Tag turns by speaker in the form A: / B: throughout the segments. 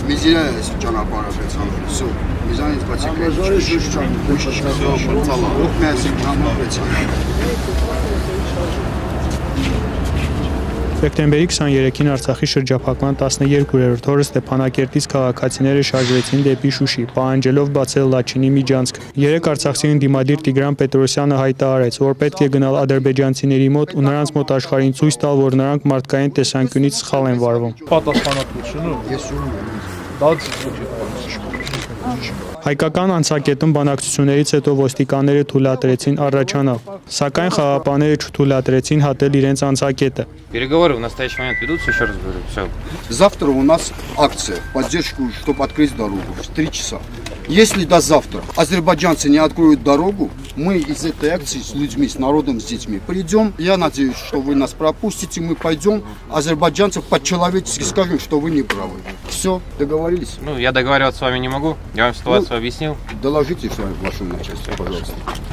A: Մեզիրայից ճանապարհը վերցանվել, всё, մեզանից բացի
B: Սեպտեմբերի 23-ին Արցախի շրջափակման 12-րդ օրը Ստեփանակերտից քաղաքացիները շարժվեցին դեպի Շուշի, պահանջելով բացել Լաչինի միջանցքը։ Երեք արցախցի ընդդիմադիր Տիգրան Պետրոսյանը հայտարարեց, որ պետք է գնալ ադրբեջանցիների մոտ ու նրանց մոտ աշխարհին ցույց տալ, որ նրանք մարդկային տեսանկյունից սխալ են վարվում։
C: Պատասխանատվությունը
B: Հայկական անցակետում բանակցություններից հետո ոստիկանները թույլատրեցին առաջանալ, սակայն խաղաղապահները չթույլատրեցին հատել իրենց անցակետը։
D: Переговоры в настоящий момент ведутся, еще раз говорю, все.
A: Завтра у нас акция в поддержку, чтобы открыть дорогу в 3 часа. Если до завтра азербайджанцы не откроют дорогу, мы из этой акции с людьми, с народом, с детьми придем. Я надеюсь, что вы нас пропустите, мы пойдем, азербайджанцев по-человечески скажем, что вы не правы. Все, договорились?
D: Ну, я договариваться с вами не могу, я вам ситуацию объяснил.
A: Доложите вашему начальству, пожалуйста.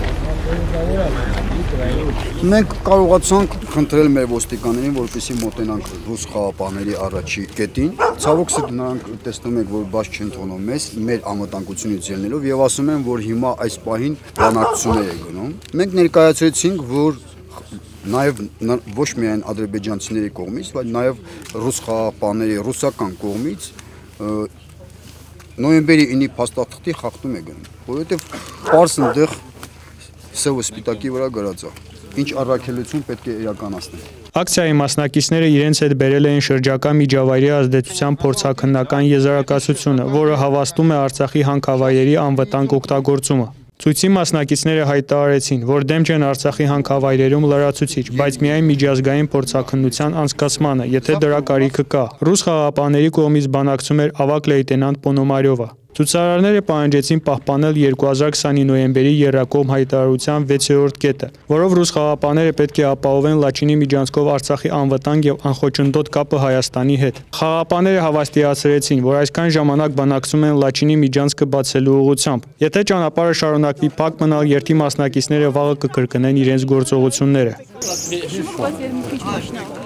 A: Մենք կարողացանք խնդրել մեր ոստիկաններին, որպեսզի մոտենանք ռուս խաղապահների առաջի կետին։ Ցավոք սրտի նրանք տեսնում եք, որ բաց չեն թողնում մեզ, մեր անվտանգությունից ելնելով եւ ասում են, որ հիմա այս պահին բանակցություններ է գնում։ Մենք ներկայացրեցինք, որ նաեւ ոչ միայն ադրբեջանցիների կողմից, բայց նաեւ ռուս խաղապահների ռուսական կողմից նոյեմբերի 9-ի փաստաթղթի խախտում է գնում, որովհետեւ պարզ ընդեղ սևը սպիտակի վրա գրած է, ինչ առաքելություն պետք է իրականացնել։
B: Ակցիայի մասնակիցները իրենց հետ բերել էին շրջակա միջավայրի ազդեցության փորձաքննական եզրակացությունը, որը հավաստում է Արցախի հանքավայրերի անվտանգ օգտագործումը։ Ցույցի մասնակիցները հայտարարեցին, որ դեմ չեն Արցախի հանքավայրերում լրացուցիչ, բայց միայն միջազգային փորձաքննության անցկացմանը, եթե դրա կարիքը կա։ Ռուս խաղաղապահների կողմից բանակցում էր ավագ լեյտենանտ Պոնոմարյովը։ Ցուցարարները պահանջեցին պահպանել 2020-ի նոյեմբերի եռակողմ հայտարարության 6-րդ կետը, որով ռուս խաղաղապահները պետք է ապահովեն Լաչինի միջանցքով Արցախի անվտանգ եւ անխոչնդոտ կապը Հայաստանի հետ։ Խաղաղապահները հավաստիացրեցին, որ այսքան ժամանակ բանակցում են Լաչինի միջանցքը բացելու ուղղությամբ։ Եթե ճանապարհը շարունակվի փակ մնալ, երթի մասնակիցները վաղը կկրկնեն իրենց գործողությունները։